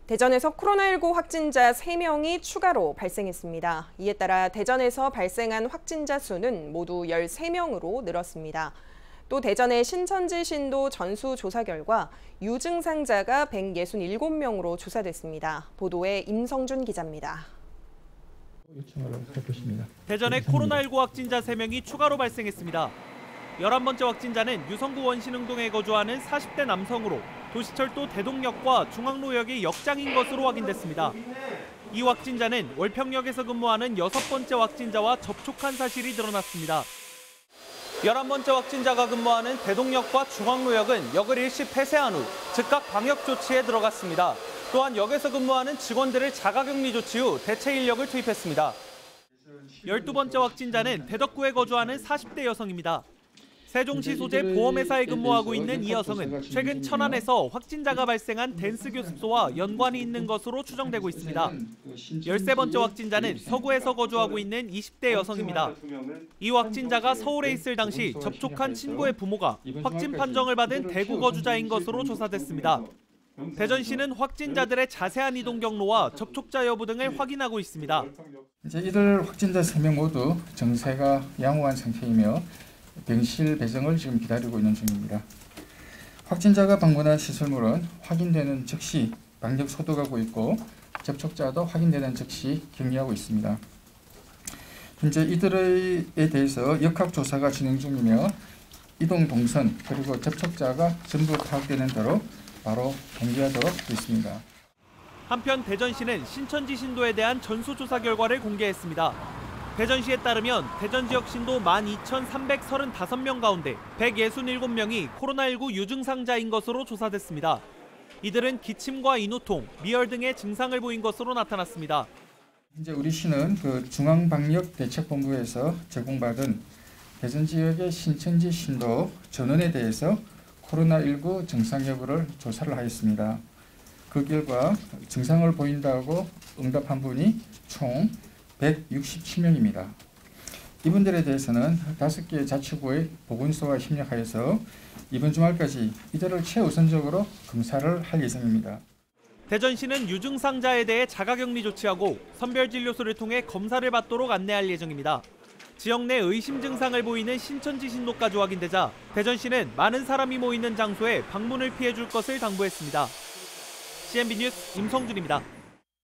대전에서 코로나19 확진자 3명이 추가로 발생했습니다. 이에 따라 대전에서 발생한 확진자 수는 모두 13명으로 늘었습니다. 또 대전의 신천지 신도 전수조사 결과 유증상자가 167명으로 조사됐습니다. 보도에 임성준 기자입니다. 대전에 코로나19 확진자 3명이 추가로 발생했습니다. 11번째 확진자는 유성구 원신흥동에 거주하는 40대 남성으로 도시철도 대동역과 중앙로역의 역장인 것으로 확인됐습니다. 이 확진자는 월평역에서 근무하는 6번째 확진자와 접촉한 사실이 드러났습니다. 11번째 확진자가 근무하는 대동역과 중앙로역은 역을 일시 폐쇄한 후 즉각 방역 조치에 들어갔습니다. 또한 역에서 근무하는 직원들을 자가격리 조치 후 대체 인력을 투입했습니다. 12번째 확진자는 대덕구에 거주하는 40대 여성입니다. 세종시 소재 보험회사에 근무하고 있는 이 여성은 최근 천안에서 확진자가 발생한 댄스 교습소와 연관이 있는 것으로 추정되고 있습니다. 13번째 확진자는 서구에서 거주하고 있는 20대 여성입니다. 이 확진자가 서울에 있을 당시 접촉한 친구의 부모가 확진 판정을 받은 대구 거주자인 것으로 조사됐습니다. 대전시는 확진자들의 자세한 이동 경로와 접촉자 여부 등을 확인하고 있습니다. 이제 이들 확진자 3명 모두 증세가 양호한 상태이며 병실 배정을 지금 기다리고 있는 중입니다. 확진자가 방문한 시설물은 확인되는 즉시 방역 소독하고 있고 접촉자도 확인되는 즉시 격리하고 있습니다. 현재 이들에 대해서 역학조사가 진행 중이며 이동 동선 그리고 접촉자가 전부 파악되는 대로 바로 공개하도록 있습니다. 한편 대전시는 신천지 신도에 대한 전수조사 결과를 공개했습니다. 대전시에 따르면 대전 지역 신도 12,335명 가운데 167명이 코로나19 유증상자인 것으로 조사됐습니다. 이들은 기침과 인후통, 미열 등의 증상을 보인 것으로 나타났습니다. 현재 우리 시는 중앙방역대책본부에서 제공받은 대전 지역의 신천지 신도 전원에 대해서 코로나19 증상 여부를 조사를 하였습니다. 그 결과 증상을 보인다고 응답한 분이 총 167명입니다. 이분들에 대해서는 5개 자치구의 보건소와 협력하여서 이번 주말까지 이들을 최우선적으로 검사를 할 예정입니다. 대전시는 유증상자에 대해 자가격리 조치하고 선별진료소를 통해 검사를 받도록 안내할 예정입니다. 지역 내 의심 증상을 보이는 신천지 신도까지 확인되자 대전시는 많은 사람이 모이는 장소에 방문을 피해줄 것을 당부했습니다. CNB 뉴스 임성준입니다.